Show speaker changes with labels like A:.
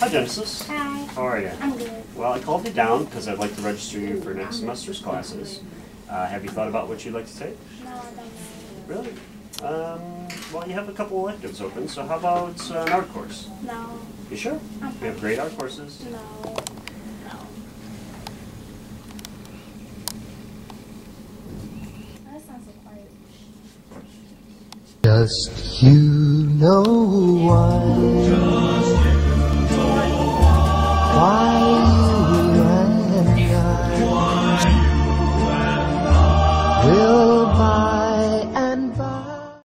A: Hi, Genesis.
B: Hi.
A: How are you?
B: I'm good.
A: Well, I called you down because I'd like to register you for next semester's classes. Have you thought about what you'd like to take?
B: No, I don't know.
A: Really? Well, you have a couple electives open, so how about an art course?
B: No.
A: You sure? We have great art courses.
B: No. No. That sounds so quiet.
C: Just you know why.